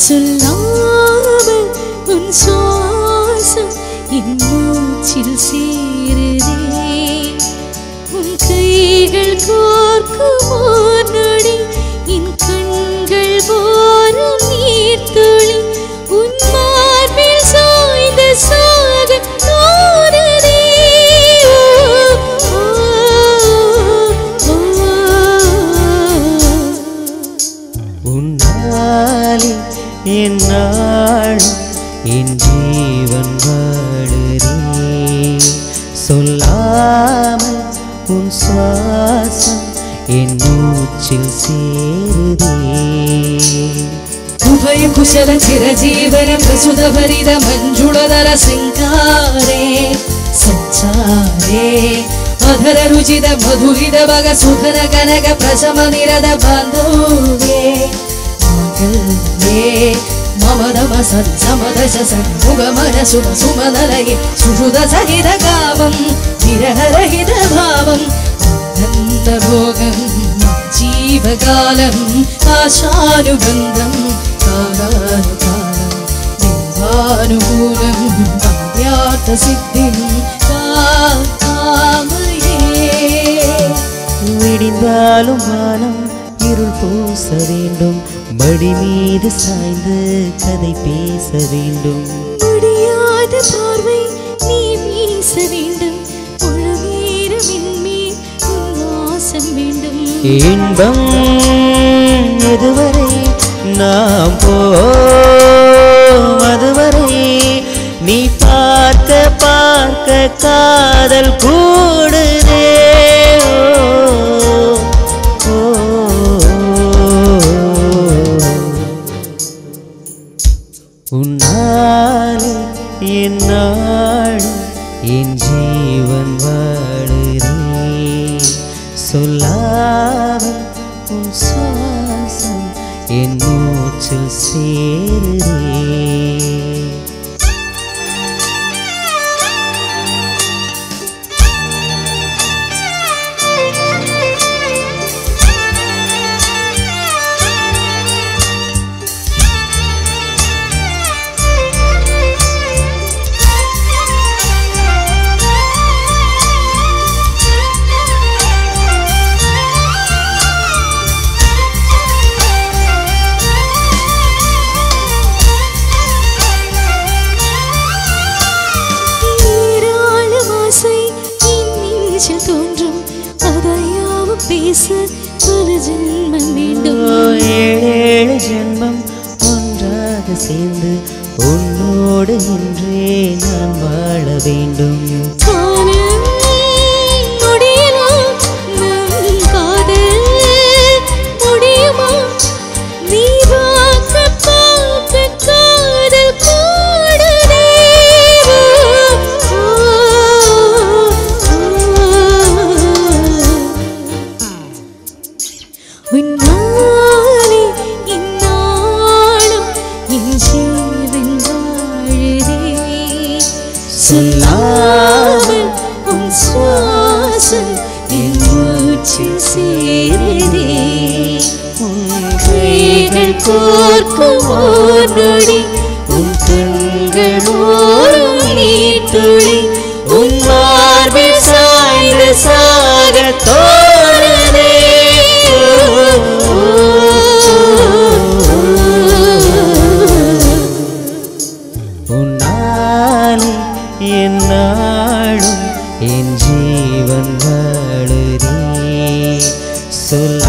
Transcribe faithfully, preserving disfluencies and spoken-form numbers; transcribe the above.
சொல்லாமல் உன் சுவாசம் என் மூச்சில் சேருதே உன் கைகள் கோர்க்கும் ஓர் நொடி என் கண்கள் போரும் நீர்த்துளி உன் மார்பில் சாய்ந்த சாக தோணுதே உன்னாலே என் நாளும் என் ஜீவன் வாழுதே சொல்லாமல் உன் சுவாசம் என் மூச்சில் சேருதே உபய குசல சிரஜீவன பிரசுத பரித மஞ்சுளதர சிங்காரே சச்சாரே अधर रुचिद मधुरिद भग सुधर कनक प्रशम निरद बांधवे मम नम सत्समदश सन्मुगमन सुम सुमनलये सुहृद सहित कामं विरहरहित भावं आनन्दभोगं जीवकालं आशानुबन्धं कालानुकालं देवानुकूलं कार्यार्थसिद्धिं விடிந்தாலும் வானம் இருள் பூச வேண்டும் மடி மீது சாய்ந்து கதை பேச வேண்டும் முடியாத பார்வை நீ வீச வேண்டும் உலகீரம் என்மேல் உன் வாசம் வேண்டும் இன்பம் எதுவரை நாம் போம் அதுவரை நீ பார்க்க பார்க்க காதல் கூடுதே உன்னாலே என் நாளும் என் ஜீவன் வாழுதே சொல்லாமல் உன் சுவாசம் என் மூச்சில் சேருதே ஏழு ஜென்மம் ஒன்றாக சேர்ந்து உன்னோடு இன்றே நான் வாழ வேண்டும் சொல்லாமல் உன் சுவாசம் என் மூச்சில் சேருதே உன் கைகள் கோர்க்கும் ஓர் நொடி உன் கண்கள் ஓரும் நீர்த்துளி உன் மார்பில் சாய்ந்த சாக தோணுதே உன்னாலே என் நாளும் என் ஜீவன் வாழுதே சொல்